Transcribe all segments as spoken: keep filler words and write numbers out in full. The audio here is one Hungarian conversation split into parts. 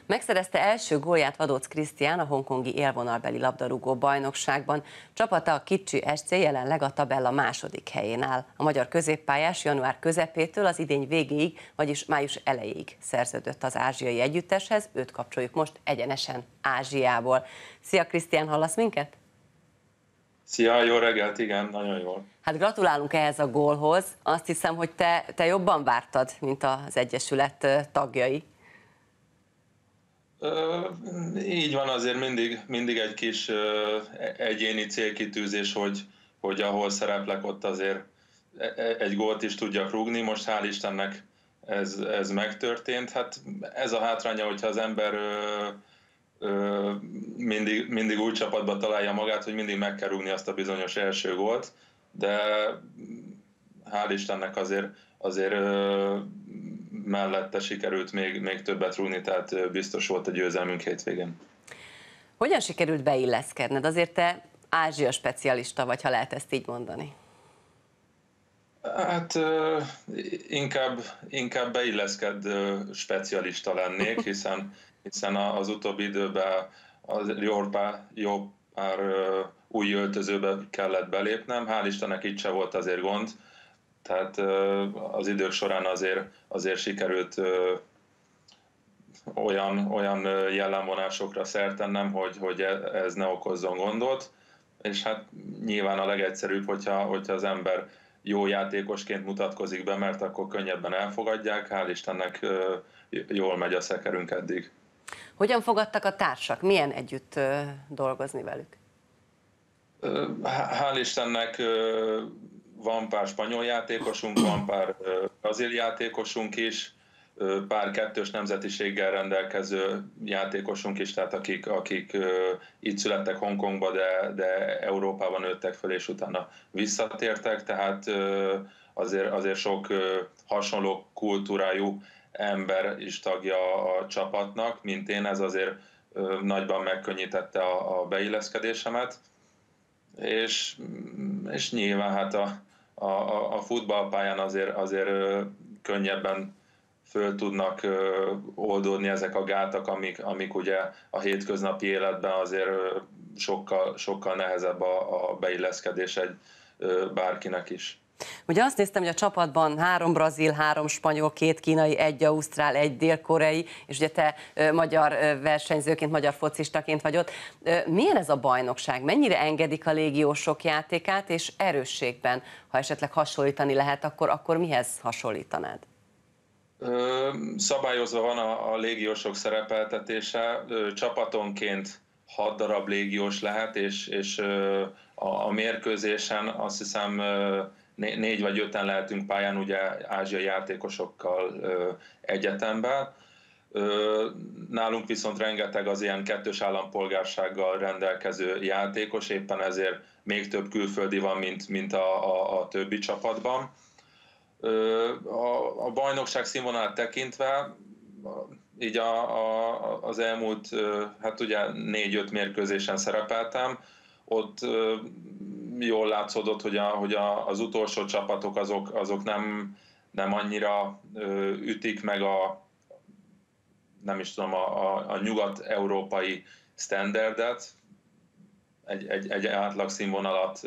Megszerezte első gólját Vadóc Krisztián a hongkongi élvonalbeli labdarúgó bajnokságban. Csapata, a Kicsi es cé jelenleg a tabella második helyén áll. A magyar középpályás január közepétől az idény végéig, vagyis május elejéig szerződött az ázsiai együtteshez, őt kapcsoljuk most egyenesen Ázsiából. Szia Krisztián, hallasz minket? Szia, jó reggelt, igen, nagyon jól. Hát gratulálunk ehhez a gólhoz. Azt hiszem, hogy te, te jobban vártad, mint az Egyesület tagjai. Ö, így van, azért mindig, mindig egy kis ö, egyéni célkitűzés, hogy, hogy ahol szereplek, ott azért egy gólt is tudjak rúgni. Most hál' Istennek ez, ez megtörtént. Hát ez a hátránya, hogyha az ember ö, ö, mindig, mindig új csapatba találja magát, hogy mindig meg kell rúgni azt a bizonyos első gólt, de hál' Istennek azért, azért ö, mellette sikerült még, még többet rúgni, tehát biztos volt a győzelmünk hétvégén. Hogyan sikerült beilleszkedned? Azért te Ázsia specialista vagy, ha lehet ezt így mondani. Hát inkább, inkább beilleszked specialista lennék, hiszen, hiszen az utóbbi időben az jó pár, jó pár új öltözőbe kellett belépnem. Hál' Istennek itt se volt azért gond. Tehát az idők során azért, azért sikerült olyan, olyan jellemvonásokra szert tennem, hogy, hogy ez ne okozzon gondot. És hát nyilván a legegyszerűbb, hogyha, hogyha az ember jó játékosként mutatkozik be, mert akkor könnyebben elfogadják. Hál' Istennek jól megy a szekerünk eddig. Hogyan fogadtak a társak? Milyen együtt dolgozni velük? Hál' Istennek van pár spanyol játékosunk, van pár brazil játékosunk is, pár kettős nemzetiséggel rendelkező játékosunk is, tehát akik, akik itt születtek Hongkongba, de, de Európában nőttek fel, és utána visszatértek, tehát azért, azért sok hasonló kultúrájú ember is tagja a csapatnak, mint én, ez azért nagyban megkönnyítette a, a beilleszkedésemet, és, és nyilván hát a, a, a futballpályán azért, azért könnyebben föl tudnak oldódni ezek a gátak, amik, amik ugye a hétköznapi életben azért sokkal, sokkal nehezebb a, a beilleszkedés egy bárkinek is. Ugye azt néztem, hogy a csapatban három brazil, három spanyol, két kínai, egy ausztrál, egy dél-koreai, és ugye te magyar versenyzőként, magyar focistaként vagy ott. Milyen ez a bajnokság? Mennyire engedik a légiósok játékát, és erősségben, ha esetleg hasonlítani lehet, akkor, akkor mihez hasonlítanád? Szabályozva van a, a légiósok szerepeltetése, csapatonként hat darab légiós lehet, és, és a, a mérkőzésen azt hiszem négy vagy öten lehetünk pályán, ugye ázsiai játékosokkal egyetemben. Nálunk viszont rengeteg az ilyen kettős állampolgársággal rendelkező játékos, éppen ezért még több külföldi van, mint, mint a, a, a többi csapatban. A, a bajnokság színvonalát tekintve, így a, a, az elmúlt, hát ugye négy-öt mérkőzésen szerepeltem, ott jól látszódott, hogy, a, hogy a, az utolsó csapatok azok, azok nem, nem annyira ütik meg a, nem is tudom, a, a, a nyugat-európai standardet, egy, egy, egy átlag színvonalat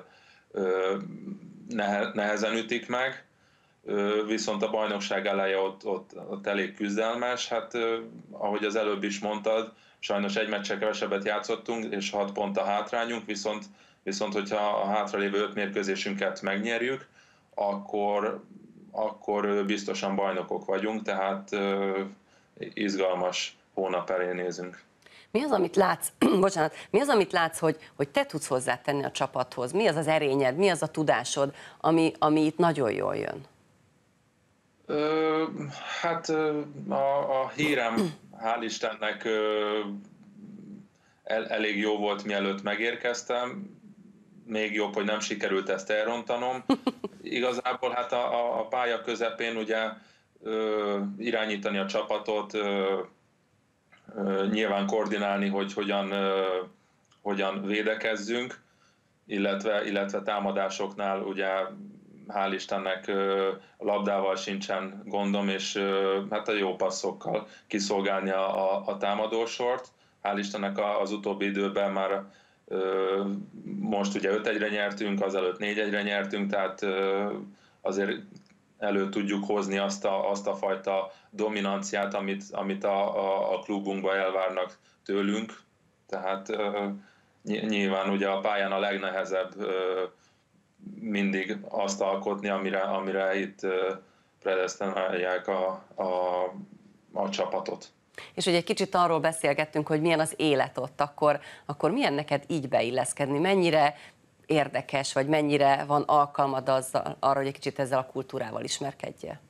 nehezen ütik meg, viszont a bajnokság eleje ott, ott, ott elég küzdelmes. Hát ahogy az előbb is mondtad, sajnos egy meccsel kevesebbet játszottunk, és hat pont a hátrányunk, viszont, viszont hogyha a hátralévő öt mérkőzésünket megnyerjük, akkor, akkor biztosan bajnokok vagyunk, tehát izgalmas hónap elé nézünk. Mi az, amit látsz, bocsánat, mi az, amit látsz, hogy, hogy te tudsz hozzátenni a csapathoz? Mi az az erényed, mi az a tudásod, ami, ami itt nagyon jól jön? Ö, hát a, a hírem, hál' Istennek el, elég jó volt, mielőtt megérkeztem. Még jobb, hogy nem sikerült ezt elrontanom. Igazából hát a, a pálya közepén ugye ö, irányítani a csapatot, ö, ö, nyilván koordinálni, hogy hogyan, ö, hogyan védekezzünk, illetve, illetve támadásoknál ugye hál' Istennek a labdával sincsen gondom, és hát a jó passzokkal kiszolgálni a, a, a támadósort. Hál' Istennek az utóbbi időben már most ugye öt egyre nyertünk, azelőtt négy egyre nyertünk, tehát azért elő tudjuk hozni azt a, azt a fajta dominanciát, amit, amit a, a, a klubunkban elvárnak tőlünk. Tehát nyilván ugye a pályán a legnehezebb mindig azt alkotni, amire, amire itt predesztinálják a, a, a csapatot. És ugye egy kicsit arról beszélgettünk, hogy milyen az élet ott, akkor, akkor milyen neked így beilleszkedni? Mennyire érdekes, vagy mennyire van alkalmad azzal, arra, hogy egy kicsit ezzel a kultúrával ismerkedjél?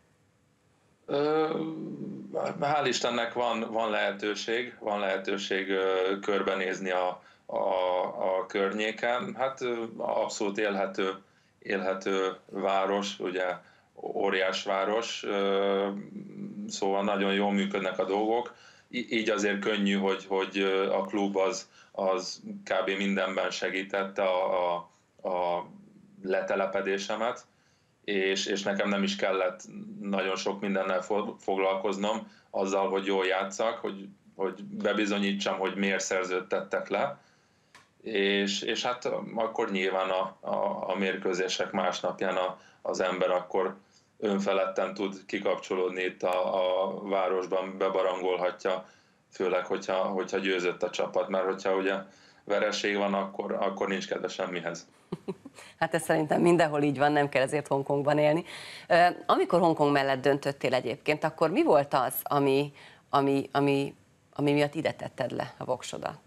Hál' Istennek van, van lehetőség, van lehetőség körbenézni a, a, a környéken. Hát abszolút élhető, élhető város, ugye óriás város, szóval nagyon jól működnek a dolgok. Így azért könnyű, hogy, hogy a klub az, az kb. Mindenben segítette a, a, a letelepedésemet, és, és nekem nem is kellett nagyon sok mindennel foglalkoznom, azzal, hogy jól játsszak, hogy, hogy bebizonyítsam, hogy miért szerződtettek le, és, és hát akkor nyilván a, a, a mérkőzések másnapján a, az ember akkor önfeledten tud kikapcsolódni itt a, a városban, bebarangolhatja, főleg, hogyha, hogyha győzött a csapat, mert hogyha ugye vereség van, akkor, akkor nincs kedve semmihez. Hát ez szerintem mindenhol így van, nem kell ezért Hongkongban élni. Amikor Hongkong mellett döntöttél egyébként, akkor mi volt az, ami, ami, ami, ami miatt ide tetted le a voksodat?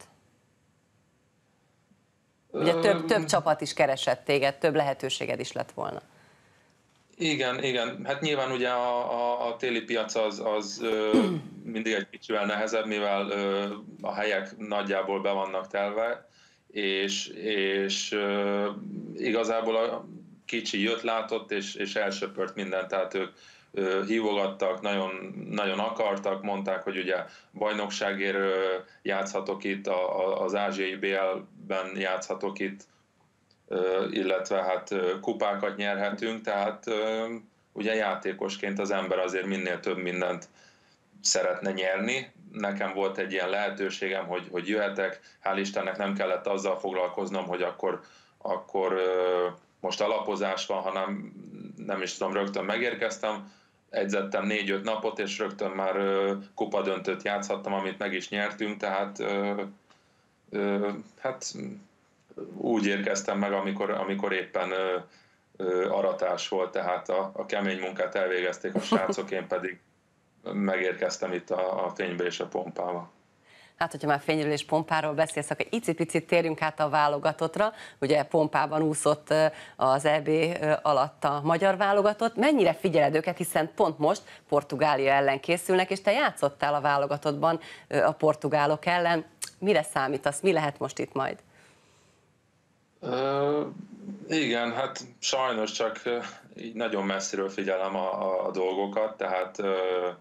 Ugye több, több csapat is keresett téged, több lehetőséged is lett volna. Igen, igen. Hát nyilván ugye a, a, a téli piac az, az ö, mindig egy kicsivel nehezebb, mivel ö, a helyek nagyjából be vannak telve, és, és ö, igazából a kicsi jött, látott, és, és elsöpört mindent, tehát ők ö, hívogattak, nagyon, nagyon akartak, mondták, hogy ugye bajnokságért ö, játszhatok itt, a, a, az ázsiai bé el-ben játszhatok itt, illetve hát kupákat nyerhetünk, tehát ugye játékosként az ember azért minél több mindent szeretne nyerni. Nekem volt egy ilyen lehetőségem, hogy, hogy jöhetek, hál' Istennek nem kellett azzal foglalkoznom, hogy akkor, akkor most alapozás van, hanem nem is tudom, rögtön megérkeztem, edzettem négy-öt napot, és rögtön már kupadöntőt játszhattam, amit meg is nyertünk, tehát hát úgy érkeztem meg, amikor, amikor éppen ö, ö, aratás volt, tehát a, a kemény munkát elvégezték a srácok, én pedig megérkeztem itt a, a fénybe és a pompába. Hát, hogyha már fényről és pompáról beszélsz, akkor icipicit térjünk át a válogatottra. Ugye pompában úszott az é bé alatt a magyar válogatott. Mennyire figyeled őket, hiszen pont most Portugália ellen készülnek, és te játszottál a válogatottban a portugálok ellen. Mire számítasz? Mi lehet most itt majd? Uh, igen, hát sajnos csak uh, így nagyon messziről figyelem a, a, a dolgokat, tehát uh,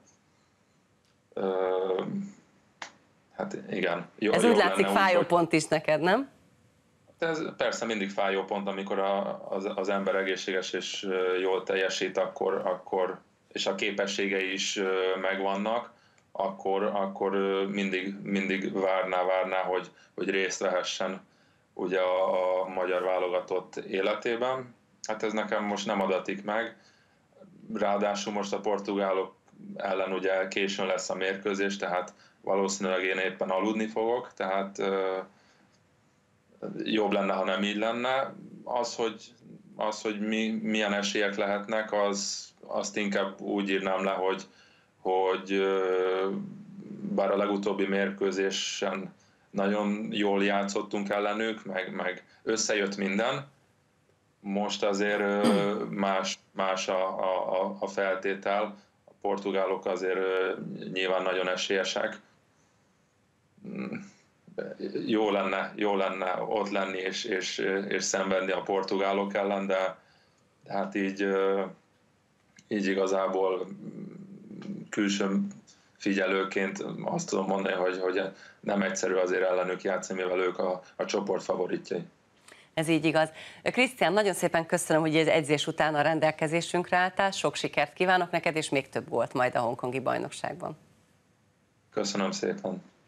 uh, hát igen. Jó, ez úgy látszik fájó úgy, pont is neked, nem? Ez persze mindig fájó pont, amikor a, az, az ember egészséges és uh, jól teljesít, akkor, akkor, és a képességei is uh, megvannak, akkor, akkor uh, mindig, mindig várná, várná, hogy, hogy részt vehessen ugye a, a magyar válogatott életében. Hát ez nekem most nem adatik meg. Ráadásul most a portugálok ellen ugye későn lesz a mérkőzés, tehát valószínűleg én éppen aludni fogok, tehát ö, jobb lenne, ha nem így lenne. Az, hogy, az, hogy mi, milyen esélyek lehetnek, az, azt inkább úgy írnám le, hogy, hogy ö, bár a legutóbbi mérkőzésen nagyon jól játszottunk ellenük, meg, meg összejött minden. Most azért más, más a, a, a feltétel. A portugálok azért nyilván nagyon esélyesek. Jó lenne, jó lenne ott lenni és, és, és szenvedni a portugálok ellen, de, de hát így, így igazából külső figyelőként azt tudom mondani, hogy, hogy nem egyszerű azért ellenük játszani, mivel ők a, a csoport favoritjai. Ez így igaz. Krisztián, nagyon szépen köszönöm, hogy az edzés után a rendelkezésünkre álltál. Sok sikert kívánok neked, és még több gólt majd a hongkongi bajnokságban. Köszönöm szépen.